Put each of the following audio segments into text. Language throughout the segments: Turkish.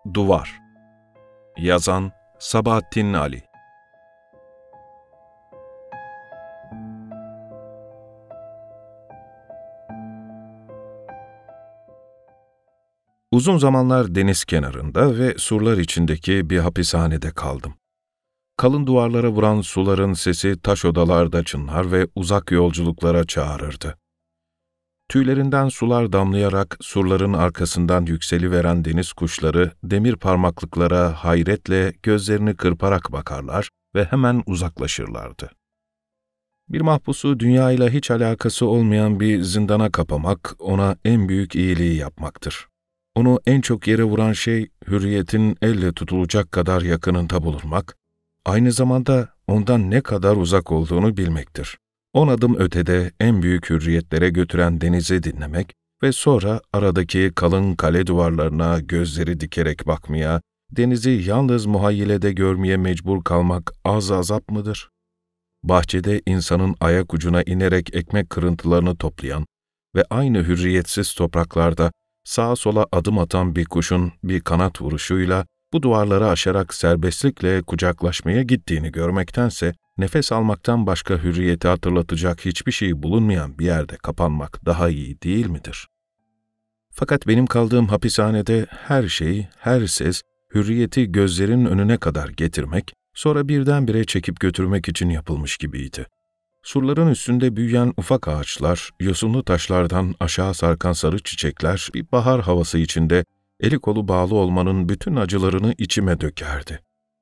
Duvar. Yazan Sabahattin Ali. Uzun zamanlar deniz kenarında ve surlar içindeki bir hapishanede kaldım. Kalın duvarlara vuran suların sesi taş odalarda çınlar ve uzak yolculuklara çağırırdı. Tüylerinden sular damlayarak surların arkasından yükseliveren deniz kuşları demir parmaklıklara hayretle gözlerini kırparak bakarlar ve hemen uzaklaşırlardı. Bir mahpusu dünyayla hiç alakası olmayan bir zindana kapamak ona en büyük iyiliği yapmaktır. Onu en çok yere vuran şey hürriyetin elle tutulacak kadar yakınında bulunmak, aynı zamanda ondan ne kadar uzak olduğunu bilmektir. 10 adım ötede en büyük hürriyetlere götüren denizi dinlemek ve sonra aradaki kalın kale duvarlarına gözleri dikerek bakmaya, denizi yalnız muhayyilede görmeye mecbur kalmak az azap mıdır? Bahçede insanın ayak ucuna inerek ekmek kırıntılarını toplayan ve aynı hürriyetsiz topraklarda sağa sola adım atan bir kuşun bir kanat vuruşuyla bu duvarları aşarak serbestlikle kucaklaşmaya gittiğini görmektense, nefes almaktan başka hürriyeti hatırlatacak hiçbir şey bulunmayan bir yerde kapanmak daha iyi değil midir? Fakat benim kaldığım hapishanede her şey, her ses, hürriyeti gözlerin önüne kadar getirmek, sonra birdenbire çekip götürmek için yapılmış gibiydi. Surların üstünde büyüyen ufak ağaçlar, yosunlu taşlardan aşağı sarkan sarı çiçekler, bir bahar havası içinde eli kolu bağlı olmanın bütün acılarını içime dökerdi.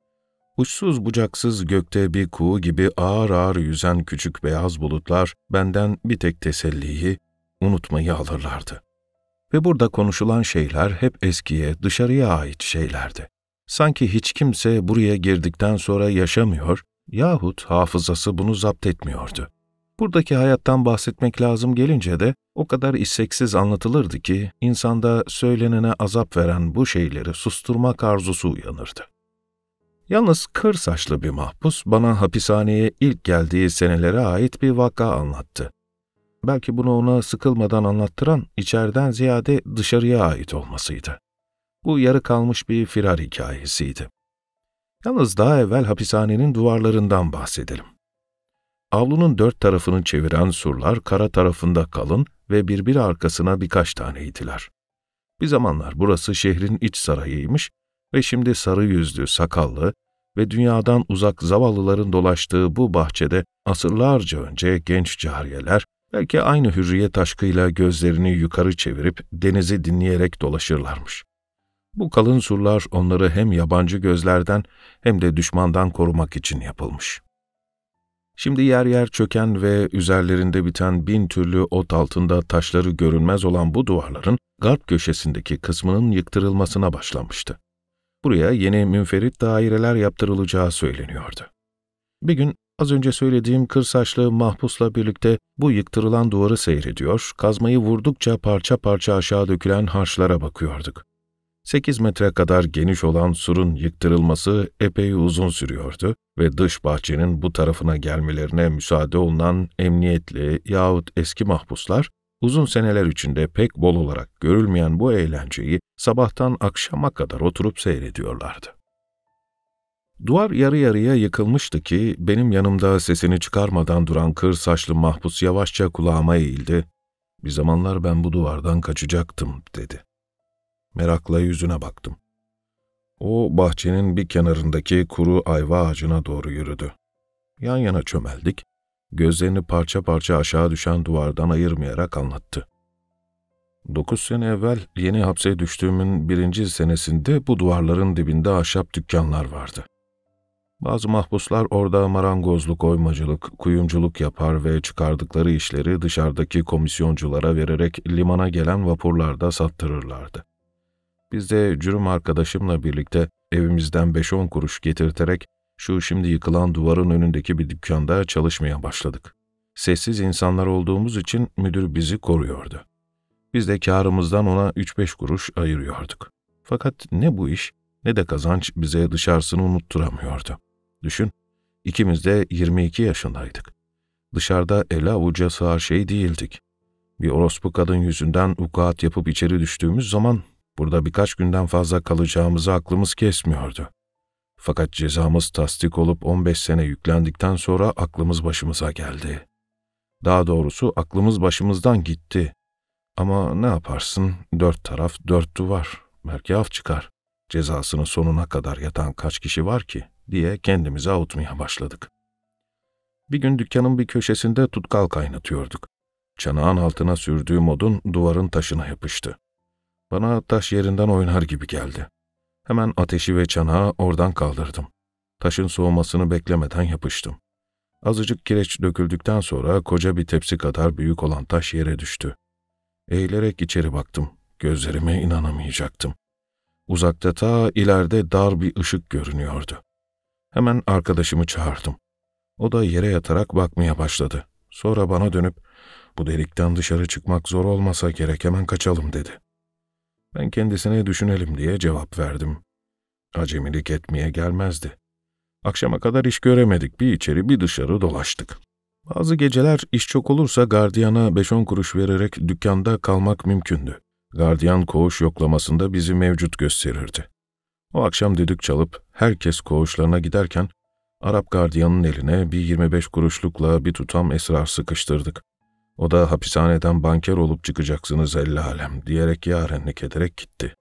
Uçsuz bucaksız gökte bir kuğu gibi ağır ağır yüzen küçük beyaz bulutlar benden bir tek teselliyi, unutmayı alırlardı. Ve burada konuşulan şeyler hep eskiye, dışarıya ait şeylerdi. Sanki hiç kimse buraya girdikten sonra yaşamıyor yahut hafızası bunu zapt etmiyordu. Buradaki hayattan bahsetmek lazım gelince de o kadar isteksiz anlatılırdı ki insanda söylenene azap veren bu şeyleri susturmak arzusu uyanırdı. Yalnız kır saçlı bir mahpus bana hapishaneye ilk geldiği senelere ait bir vaka anlattı. Belki bunu ona sıkılmadan anlattıran içeriden ziyade dışarıya ait olmasıydı. Bu yarı kalmış bir firar hikayesiydi. Yalnız daha evvel hapishanenin duvarlarından bahsedelim. Avlunun 4 tarafını çeviren surlar kara tarafında kalın ve birbiri arkasına birkaç taneydiler. Bir zamanlar burası şehrin iç sarayıymış ve şimdi sarı yüzlü, sakallı ve dünyadan uzak zavallıların dolaştığı bu bahçede asırlarca önce genç cariyeler belki aynı hürriyet aşkıyla gözlerini yukarı çevirip denizi dinleyerek dolaşırlarmış. Bu kalın surlar onları hem yabancı gözlerden hem de düşmandan korumak için yapılmış. Şimdi yer yer çöken ve üzerlerinde biten bin türlü ot altında taşları görünmez olan bu duvarların garp köşesindeki kısmının yıktırılmasına başlanmıştı. Buraya yeni münferit daireler yaptırılacağı söyleniyordu. Bir gün az önce söylediğim kır saçlı mahpusla birlikte bu yıktırılan duvarı seyrediyor, kazmayı vurdukça parça parça aşağı dökülen harçlara bakıyorduk. 8 metre kadar geniş olan surun yıktırılması epey uzun sürüyordu ve dış bahçenin bu tarafına gelmelerine müsaade olunan emniyetli yahut eski mahpuslar, uzun seneler içinde pek bol olarak görülmeyen bu eğlenceyi sabahtan akşama kadar oturup seyrediyorlardı. Duvar yarı yarıya yıkılmıştı ki benim yanımda sesini çıkarmadan duran kır saçlı mahpus yavaşça kulağıma eğildi. "Bir zamanlar ben bu duvardan kaçacaktım," dedi. Merakla yüzüne baktım. O bahçenin bir kenarındaki kuru ayva ağacına doğru yürüdü. Yan yana çömeldik, gözlerini parça parça aşağı düşen duvardan ayırmayarak anlattı. 9 sene evvel yeni hapse düştüğümün 1. senesinde bu duvarların dibinde ahşap dükkanlar vardı. Bazı mahpuslar orada marangozluk, oymacılık, kuyumculuk yapar ve çıkardıkları işleri dışarıdaki komisyonculara vererek limana gelen vapurlarda sattırırlardı. Biz de cürüm arkadaşımla birlikte evimizden 5-10 kuruş getirterek şu şimdi yıkılan duvarın önündeki bir dükkanda çalışmaya başladık. Sessiz insanlar olduğumuz için müdür bizi koruyordu. Biz de kârımızdan ona 3-5 kuruş ayırıyorduk. Fakat ne bu iş ne de kazanç bize dışarısını unutturamıyordu. Düşün, ikimiz de 22 yaşındaydık. Dışarıda ele avuca sığar şey değildik. Bir orospu kadın yüzünden vukuat yapıp içeri düştüğümüz zaman Burada birkaç günden fazla kalacağımızı aklımız kesmiyordu. Fakat cezamız tasdik olup 15 sene yüklendikten sonra aklımız başımıza geldi. Daha doğrusu aklımız başımızdan gitti. Ama ne yaparsın, dört taraf dört duvar, belki af çıkar. Cezasının sonuna kadar yatan kaç kişi var ki diye kendimizi avutmaya başladık. Bir gün dükkanın bir köşesinde tutkal kaynatıyorduk. Çanağın altına sürdüğüm odun duvarın taşına yapıştı. Bana taş yerinden oynar gibi geldi. Hemen ateşi ve çanağı oradan kaldırdım. Taşın soğumasını beklemeden yapıştım. Azıcık kireç döküldükten sonra koca bir tepsi kadar büyük olan taş yere düştü. Eğilerek içeri baktım. Gözlerime inanamayacaktım. Uzakta ta ileride dar bir ışık görünüyordu. Hemen arkadaşımı çağırdım. O da yere yatarak bakmaya başladı. Sonra bana dönüp, "Bu delikten dışarı çıkmak zor olmasa gerek, hemen kaçalım," dedi. Ben kendisine düşünelim diye cevap verdim. Acemilik etmeye gelmezdi. Akşama kadar iş göremedik, bir içeri bir dışarı dolaştık. Bazı geceler iş çok olursa gardiyana 5-10 kuruş vererek dükkanda kalmak mümkündü. Gardiyan koğuş yoklamasında bizi mevcut gösterirdi. O akşam düdük çalıp herkes koğuşlarına giderken Arap gardiyanın eline bir 25 kuruşlukla bir tutam esrar sıkıştırdık. O da hapishaneden banker olup çıkacaksınız ellalem diyerek yarenlik ederek gitti.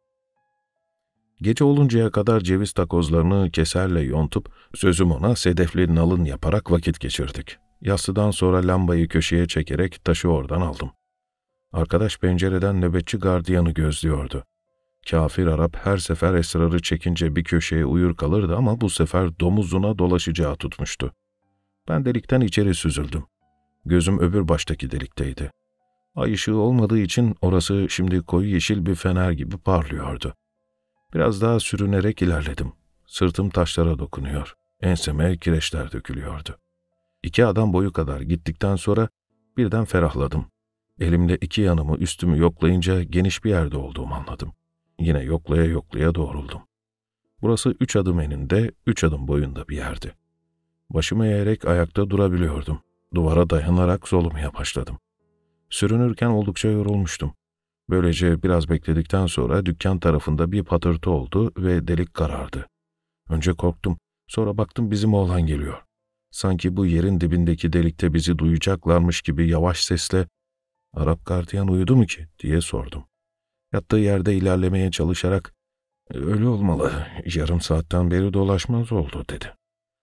Gece oluncaya kadar ceviz takozlarını keserle yontup sözüm ona sedefli nalın yaparak vakit geçirdik. Yassıdan sonra lambayı köşeye çekerek taşı oradan aldım. Arkadaş pencereden nöbetçi gardiyanı gözlüyordu. Kafir Arap her sefer esrarı çekince bir köşeye uyur kalırdı ama bu sefer domuzuna dolaşacağı tutmuştu. Ben delikten içeri süzüldüm. Gözüm öbür baştaki delikteydi. Ay ışığı olmadığı için orası şimdi koyu yeşil bir fener gibi parlıyordu. Biraz daha sürünerek ilerledim. Sırtım taşlara dokunuyor. Enseme kireçler dökülüyordu. 2 adam boyu kadar gittikten sonra birden ferahladım. Elimle 2 yanımı üstümü yoklayınca geniş bir yerde olduğumu anladım. Yine yoklaya yoklaya doğruldum. Burası 3 adım eninde, 3 adım boyunda bir yerdi. Başımı eğerek ayakta durabiliyordum. Duvara dayanarak solumaya başladım. Sürünürken oldukça yorulmuştum. Böylece biraz bekledikten sonra dükkan tarafında bir patırtı oldu ve delik karardı. Önce korktum, sonra baktım bizim oğlan geliyor. Sanki bu yerin dibindeki delikte bizi duyacaklarmış gibi yavaş sesle "Arap gardiyan uyudu mu ki?" diye sordum. Yattığı yerde ilerlemeye çalışarak "Öyle olmalı, yarım saatten beri dolaşmaz oldu," dedi.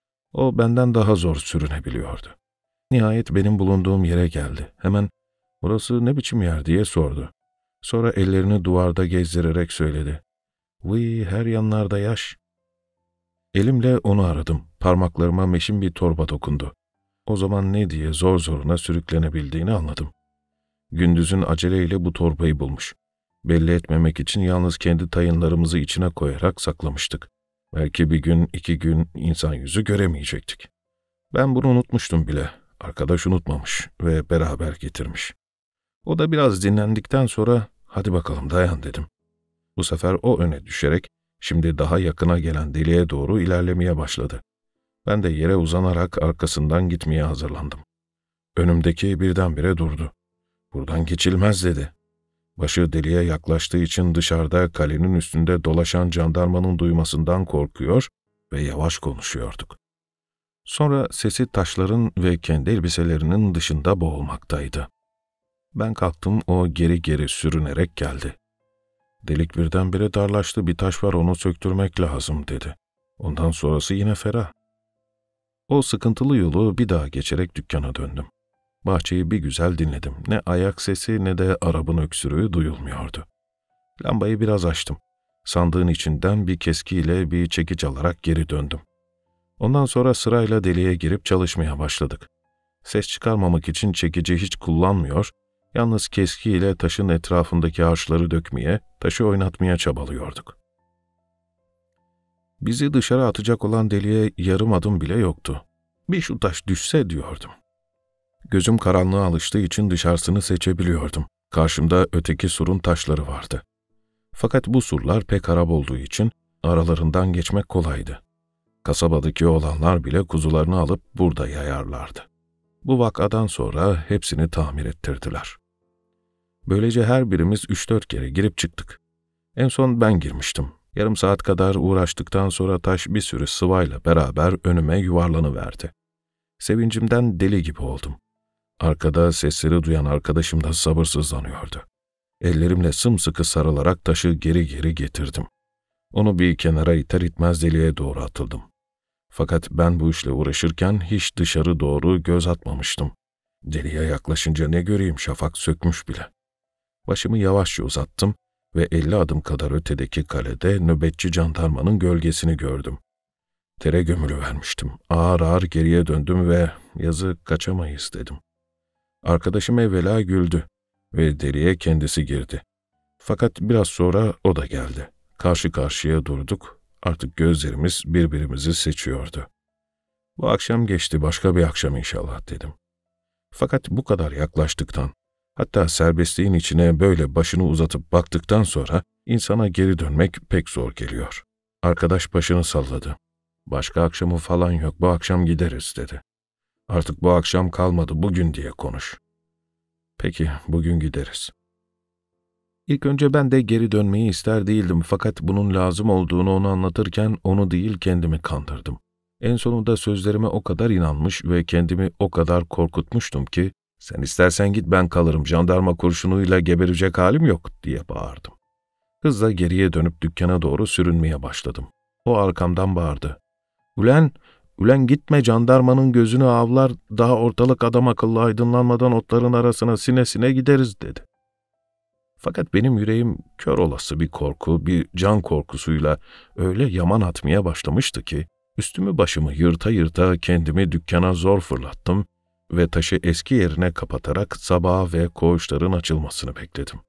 O benden daha zor sürünebiliyordu. Nihayet benim bulunduğum yere geldi. Hemen "Burası ne biçim yer?" diye sordu. Sonra ellerini duvarda gezdirerek söyledi. "Vıy, her yanlarda yaş." Elimle onu aradım. Parmaklarıma meşin bir torba dokundu. O zaman ne diye zor zoruna sürüklenebildiğini anladım. Gündüzün aceleyle bu torbayı bulmuş. Belli etmemek için yalnız kendi tayınlarımızı içine koyarak saklamıştık. Belki bir gün, 2 gün insan yüzü göremeyecektik. Ben bunu unutmuştum bile. Arkadaş unutmamış ve beraber getirmiş. O da biraz dinlendikten sonra "Hadi bakalım dayan," dedim. Bu sefer o öne düşerek şimdi daha yakına gelen deliğe doğru ilerlemeye başladı. Ben de yere uzanarak arkasından gitmeye hazırlandım. Önümdeki birdenbire durdu. "Buradan geçilmez," dedi. Başı deliğe yaklaştığı için dışarıda kalenin üstünde dolaşan jandarmanın duymasından korkuyor ve yavaş konuşuyorduk. Sonra sesi taşların ve kendi elbiselerinin dışında boğulmaktaydı. Ben kalktım, o geri geri sürünerek geldi. "Delik birdenbire darlaştı, bir taş var, onu söktürmek lazım," dedi. Ondan sonrası yine ferah. O sıkıntılı yolu bir daha geçerek dükkana döndüm. Bahçeyi bir güzel dinledim. Ne ayak sesi ne de Arap'ın öksürüğü duyulmuyordu. Lambayı biraz açtım. Sandığın içinden bir keskiyle bir çekiç alarak geri döndüm. Ondan sonra sırayla deliğe girip çalışmaya başladık. Ses çıkarmamak için çekici hiç kullanmıyor, yalnız keskiyle taşın etrafındaki harçları dökmeye, taşı oynatmaya çabalıyorduk. Bizi dışarı atacak olan deliğe yarım adım bile yoktu. Bir şu taş düşse diyordum. Gözüm karanlığa alıştığı için dışarısını seçebiliyordum. Karşımda öteki surun taşları vardı. Fakat bu surlar pek harap olduğu için aralarından geçmek kolaydı. Kasabadaki oğlanlar bile kuzularını alıp burada yayarlardı. Bu vakadan sonra hepsini tamir ettirdiler. Böylece her birimiz 3-4 kere girip çıktık. En son ben girmiştim. Yarım saat kadar uğraştıktan sonra taş bir sürü sıvayla beraber önüme yuvarlanıverdi. Sevincimden deli gibi oldum. Arkada sesleri duyan arkadaşım da sabırsızlanıyordu. Ellerimle sımsıkı sarılarak taşı geri geri getirdim. Onu bir kenara iter itmez deliğe doğru atıldım. Fakat ben bu işle uğraşırken hiç dışarı doğru göz atmamıştım. Deliğe yaklaşınca ne göreyim, şafak sökmüş bile. Başımı yavaşça uzattım ve 50 adım kadar ötedeki kalede nöbetçi jandarmanın gölgesini gördüm. Tere gömülüvermiştim. Ağır ağır geriye döndüm ve yazık, kaçamayız dedim. Arkadaşım evvela güldü ve deliğe kendisi girdi. Fakat biraz sonra o da geldi. Karşı karşıya durduk. Artık gözlerimiz birbirimizi seçiyordu. Bu akşam geçti, başka bir akşam inşallah dedim. Fakat bu kadar yaklaştıktan, hatta serbestliğin içine böyle başını uzatıp baktıktan sonra insana geri dönmek pek zor geliyor. Arkadaş başını salladı. Başka akşamı falan yok, bu akşam gideriz dedi. Artık bu akşam kalmadı, bugün diye konuş. Peki, bugün gideriz. İlk önce ben de geri dönmeyi ister değildim, fakat bunun lazım olduğunu ona anlatırken onu değil kendimi kandırdım. En sonunda sözlerime o kadar inanmış ve kendimi o kadar korkutmuştum ki, "Sen istersen git, ben kalırım, jandarma kurşunuyla geberecek halim yok," diye bağırdım. Hızla geriye dönüp dükkana doğru sürünmeye başladım. O arkamdan bağırdı. Ulen gitme, jandarmanın gözünü avlar, daha ortalık adam akıllı aydınlanmadan otların arasına sine sine gideriz," dedi. Fakat benim yüreğim kör olası bir korku, bir can korkusuyla öyle yaman atmaya başlamıştı ki, üstümü başımı yırta yırta kendimi dükkana zor fırlattım ve taşı eski yerine kapatarak sabaha ve koğuşların açılmasını bekledim.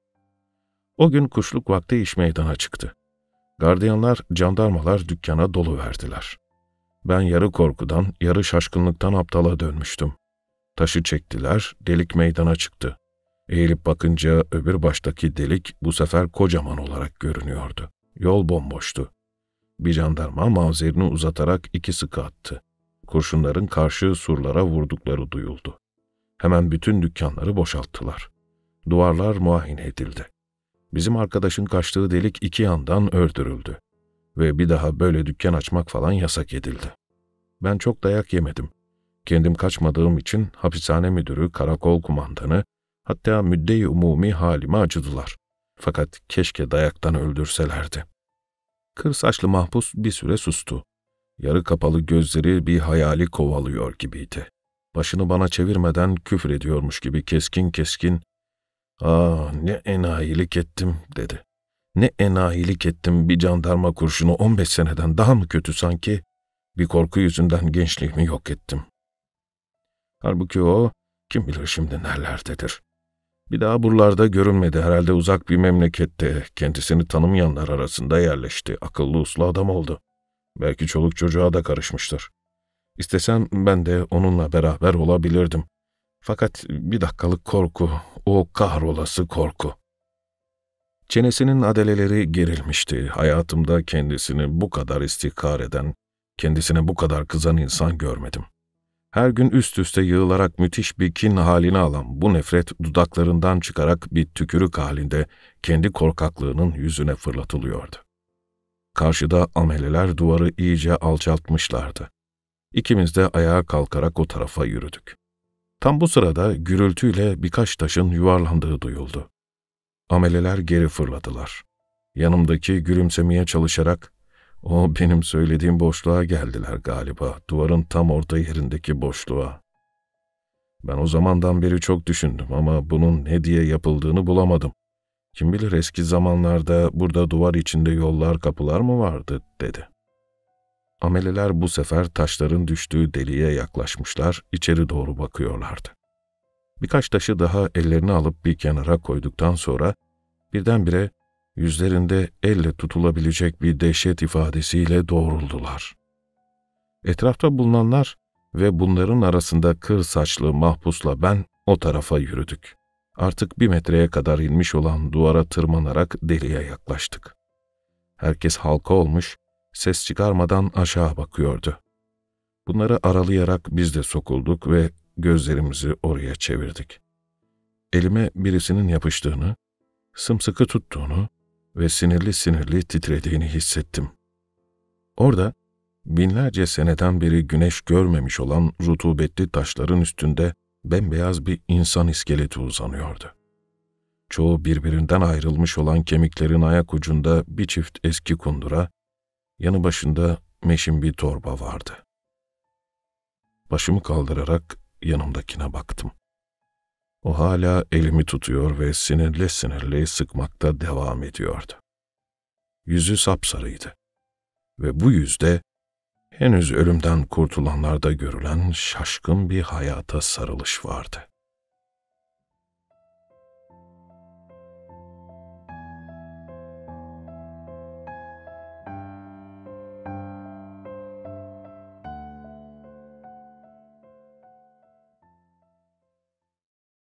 O gün kuşluk vakti iş meydana çıktı. Gardiyanlar, jandarmalar dükkana doluverdiler. Ben yarı korkudan, yarı şaşkınlıktan aptala dönmüştüm. Taşı çektiler, delik meydana çıktı. Eğilip bakınca öbür baştaki delik bu sefer kocaman olarak görünüyordu. Yol bomboştu. Bir jandarma mavzerini uzatarak 2 sıkı attı. Kurşunların karşı surlara vurdukları duyuldu. Hemen bütün dükkanları boşalttılar. Duvarlar muayene edildi. Bizim arkadaşın kaçtığı delik 2 yandan ördürüldü. Ve bir daha böyle dükkan açmak falan yasak edildi. Ben çok dayak yemedim. Kendim kaçmadığım için hapishane müdürü, karakol kumandanı, hatta müdde-i umumi halime acıdılar. Fakat keşke dayaktan öldürselerdi. Kır saçlı mahpus bir süre sustu. Yarı kapalı gözleri bir hayali kovalıyor gibiydi. Başını bana çevirmeden küfür ediyormuş gibi keskin keskin, "Aa, ne enayilik ettim," dedi. "Ne enayilik ettim, bir jandarma kurşunu 15 seneden daha mı kötü sanki? Bir korku yüzünden gençliğimi yok ettim." Halbuki o, kim bilir şimdi nerelerdedir. Bir daha buralarda görünmedi, herhalde uzak bir memlekette, kendisini tanımayanlar arasında yerleşti, akıllı uslu adam oldu. Belki çoluk çocuğa da karışmıştır. İstesem ben de onunla beraber olabilirdim. Fakat bir dakikalık korku, o kahrolası korku. Çenesinin adeleleri gerilmişti. Hayatımda kendisini bu kadar istihkar eden, kendisine bu kadar kızan insan görmedim. Her gün üst üste yığılarak müthiş bir kin halini alan bu nefret dudaklarından çıkarak bir tükürük halinde kendi korkaklığının yüzüne fırlatılıyordu. Karşıda ameleler duvarı iyice alçaltmışlardı. İkimiz de ayağa kalkarak o tarafa yürüdük. Tam bu sırada gürültüyle birkaç taşın yuvarlandığı duyuldu. Ameleler geri fırladılar. Yanımdaki gülümsemeye çalışarak, "O benim söylediğim boşluğa geldiler galiba, duvarın tam orta yerindeki boşluğa." Ben o zamandan beri çok düşündüm ama bunun ne diye yapıldığını bulamadım. "Kim bilir eski zamanlarda burada duvar içinde yollar, kapılar mı vardı?" dedi. Ameleler bu sefer taşların düştüğü deliğe yaklaşmışlar, içeri doğru bakıyorlardı. Birkaç taşı daha ellerine alıp bir kenara koyduktan sonra birdenbire yüzlerinde elle tutulabilecek bir dehşet ifadesiyle doğruldular. Etrafta bulunanlar ve bunların arasında kır saçlı mahpusla ben o tarafa yürüdük. Artık 1 metreye kadar inmiş olan duvara tırmanarak deliğe yaklaştık. Herkes halka olmuş, ses çıkarmadan aşağı bakıyordu. Bunları aralayarak biz de sokulduk ve gözlerimizi oraya çevirdik. Elime birisinin yapıştığını, sımsıkı tuttuğunu, ve sinirli sinirli titrediğini hissettim. Orada, binlerce seneden beri güneş görmemiş olan rutubetli taşların üstünde bembeyaz bir insan iskeleti uzanıyordu. Çoğu birbirinden ayrılmış olan kemiklerin ayak ucunda bir çift eski kundura, yanı başında meşin bir torba vardı. Başımı kaldırarak yanımdakine baktım. O hala elimi tutuyor ve sinirli sinirli sıkmakta devam ediyordu. Yüzü sapsarıydı ve bu yüzde henüz ölümden kurtulanlarda görülen şaşkın bir hayata sarılış vardı.